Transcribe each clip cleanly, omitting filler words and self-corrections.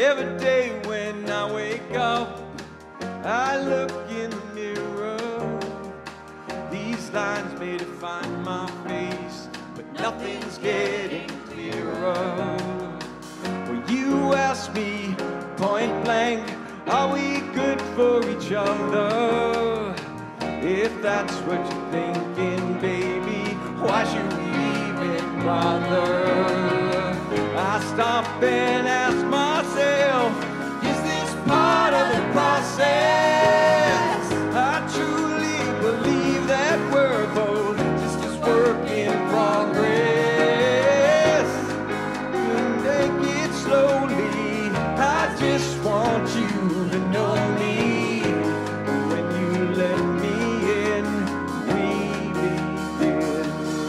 Every day when I wake up, I look in the mirror. These lines may define my face, but nothing's getting clearer. Well, you asked me point blank, are we good for each other? If that's what you're thinking, baby, why should we even bother? I stop and ask myself, is this part of the process? I truly believe that we're both just this work in progress. You take it slowly, I just want you to know me. When you let me in, we begin.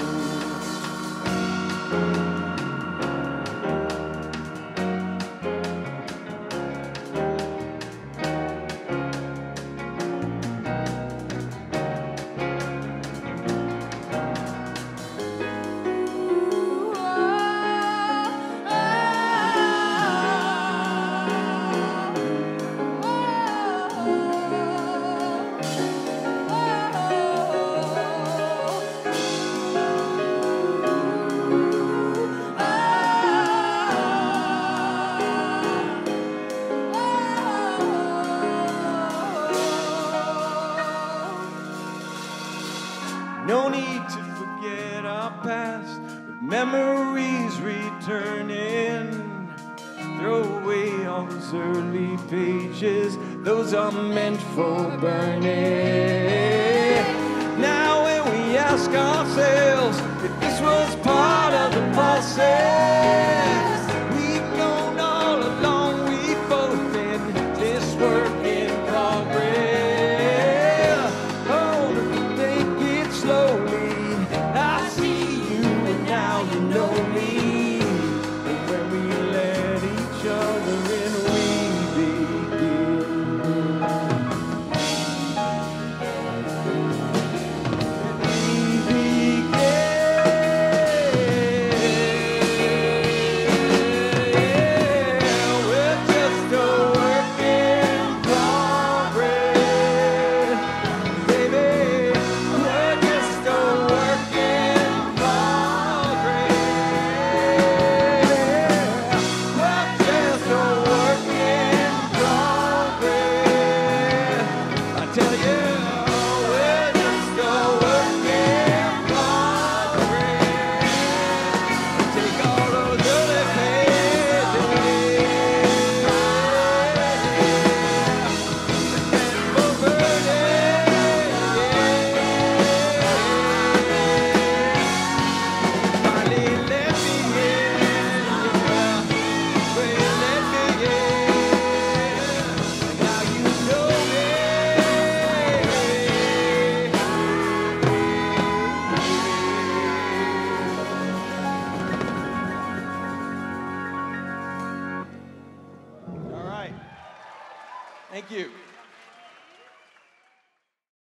No need to forget our past, with memories returning. Throw away all those early pages, those are meant for burning. Now when we ask ourselves if this was part of the process,